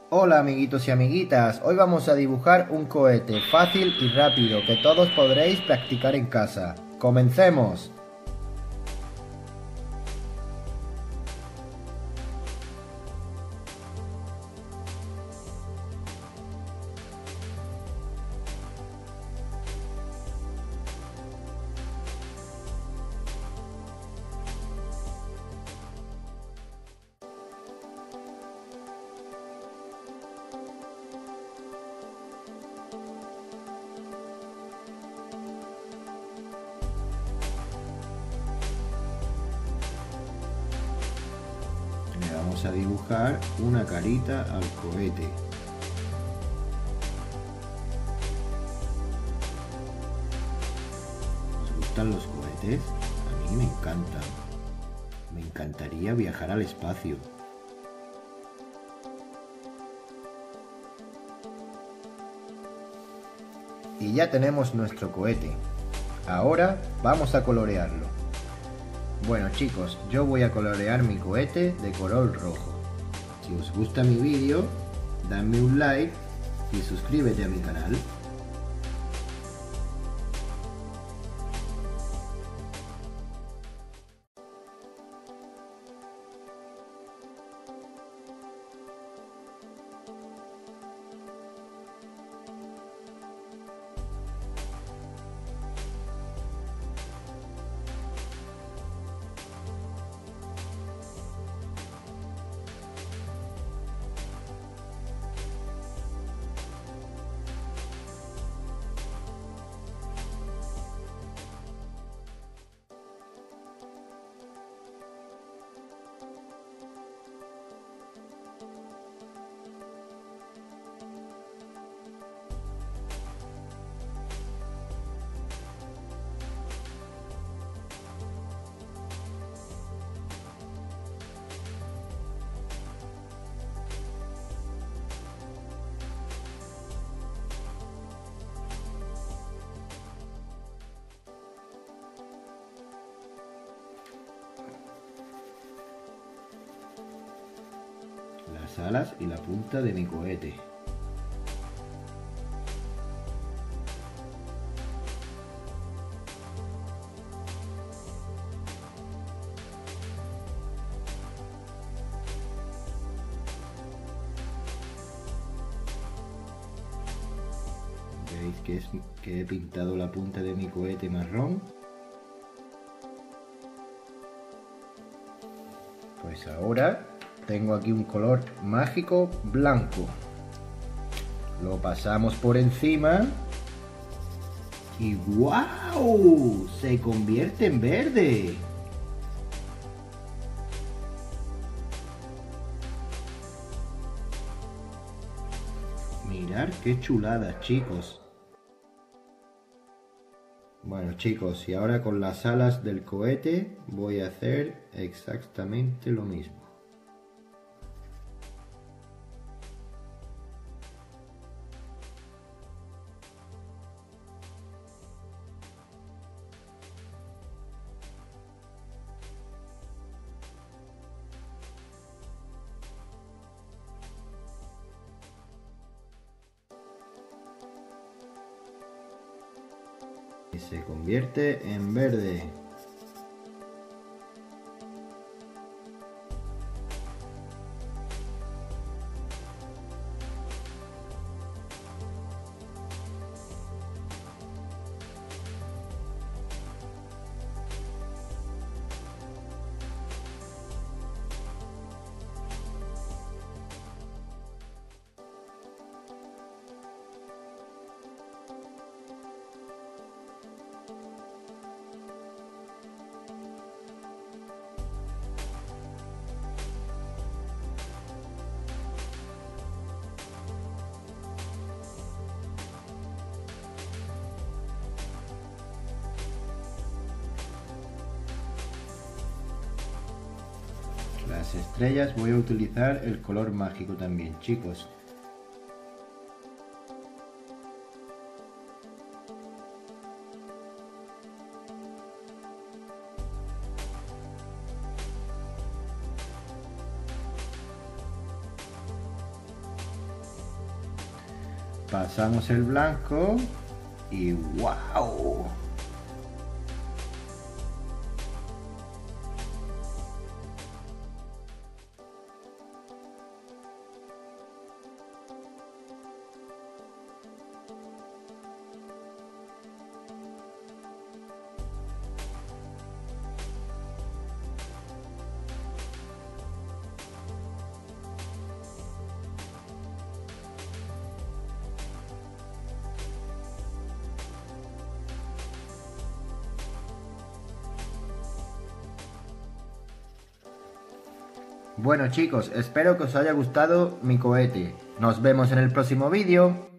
Hola amiguitos y amiguitas, hoy vamos a dibujar un cohete fácil y rápido que todos podréis practicar en casa. ¡Comencemos! Le vamos a dibujar una carita al cohete. ¿Os gustan los cohetes? A mí me encantan. Me encantaría viajar al espacio. Y ya tenemos nuestro cohete. Ahora vamos a colorearlo. Bueno chicos, yo voy a colorear mi cohete de color rojo. Si os gusta mi vídeo, dadme un like y suscríbete a mi canal. Las alas y la punta de mi cohete. ¿Veis que he pintado la punta de mi cohete marrón? Pues ahora tengo aquí un color mágico blanco. Lo pasamos por encima y ¡wow! Se convierte en verde. Mirad qué chulada, chicos. Bueno chicos, y ahora con las alas del cohete voy a hacer exactamente lo mismo. Y se convierte en verde. Las estrellas voy a utilizar el color mágico también, chicos. Pasamos el blanco y ¡wow! Bueno chicos, espero que os haya gustado mi cohete. Nos vemos en el próximo vídeo.